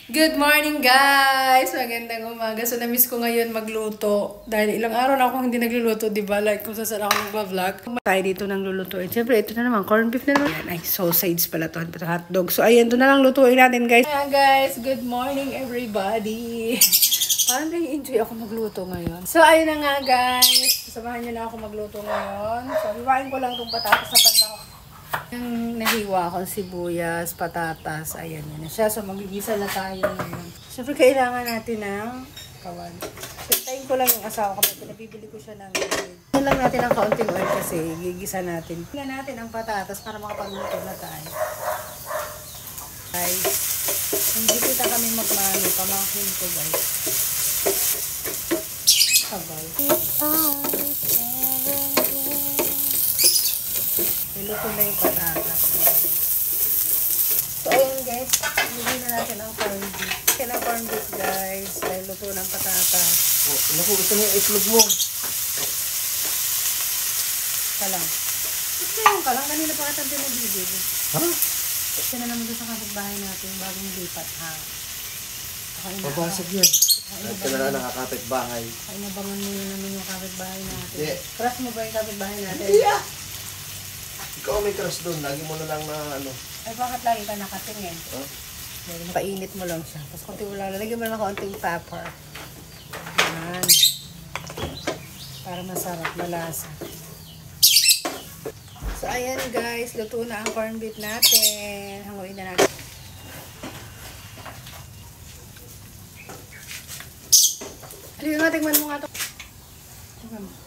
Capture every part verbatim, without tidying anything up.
Good morning, guys! Magandang umaga. So, na-miss ko ngayon magluto. Dahil ilang araw na ako hindi nagluluto, di ba? Like, kung saan ako nag-vlog. Tayo dito nang lulutuin. Siyempre, ito na naman. Corned beef na naman. Ay, sausage pala to. Hotdog. So, ayan, ito na lang lutuin natin, guys. Ayan, guys. Good morning, everybody. Parang nai-enjoy ako magluto ngayon. So, ayun na nga, guys. Samahan nyo na ako magluto ngayon. So, hiwain ko lang itong patatas sa pandaw. Yung nahiwa akong sibuyas, patatas, ayan yun na siya. So, magigisa na tayo ngayon. Siyempre, kailangan natin ng kawan. Sintayin ko lang yung asawa ko. Pinabibili ko siya ng oil. Yan lang natin ang kaunting oil kasi gigisa natin. Tingnan natin ang patatas para makapagluto na tayo. Guys, hindi kita kami magmano. Pamakin ko, guys. Sabay. Luto na yung patatas. So, ayun guys. Lagyan na natin ang corned beef. Kaya ng corned beef guys. Dahil luto ng patatas. Oh, naku, ito na yung itlog mo. Kalang. Ito yung kalang. Kanina pa katang pinabibig. Ha? Ito na naman doon sa kapitbahay natin. Bagong lipat ha. Pabasag yan. Ito na lang nakakapit bahay. Ay, nabangan mo yun naman yung kapitbahay natin. Yeah. Crush mo ba yung kapitbahay natin? Yeah! Ikaw may crush doon. Lagi mo na lang na ano. Ay, bakit lagi ka nakatingin? Huh? Painit mo lang siya. Tapos konti mo lang. Lagyan mo lang kaunting pepper. Yan. Para masarap, malasa. So, ayan guys. Luto na ang corned beef natin. Hanguin na natin. Halika nga, tingnan mo nga ito. Tingnan mo.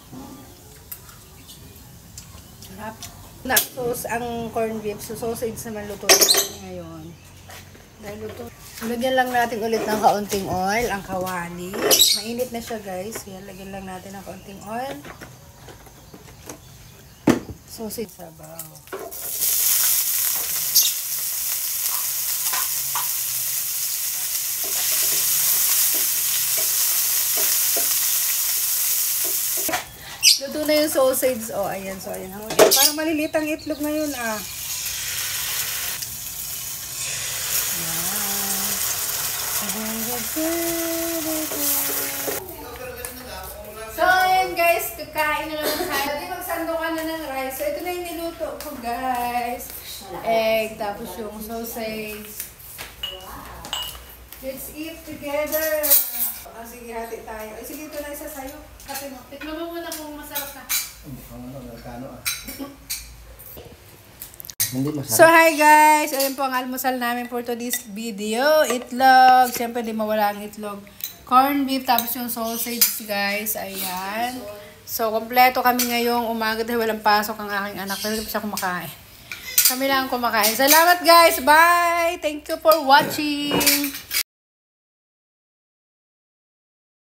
Sarap. Naksos ang corned beef. So, sausage naman luto natin ngayon. Dahil luto. Lagyan lang natin ulit ng kaunting oil. Ang kawali. Mainit na siya guys. Yan, lagyan lang natin ng kaunting oil. Sausage sabaw. Luto na yung sausage. O, oh, ayan. So, ayan. Parang malilit ang itlog ngayon, ah. So, ayan guys. Kakain na naman tayo. Hindi magsandukan na ng rice. So, ito na yung niluto ko, guys. Egg, tapos yung sausage. Let's eat together. Ah, sige, hati tayo. Ay, sige, ito na isa sa'yo. Hati mo. Tikman mo muna kung masarap na. Mukhang ano, Amerikano ah. Hindi masarap. So, hi guys! Ayun po ang almusal namin for today's video. Itlog. Siyempre, di mawala ang itlog. Corned beef, tapos yung sausage, guys. Ayan. So, kompleto kami ngayong umaga dahil walang pasok ang aking anak. Pero hindi pa siya kumakain. Kami lang kumakain. Salamat guys! Bye! Thank you for watching!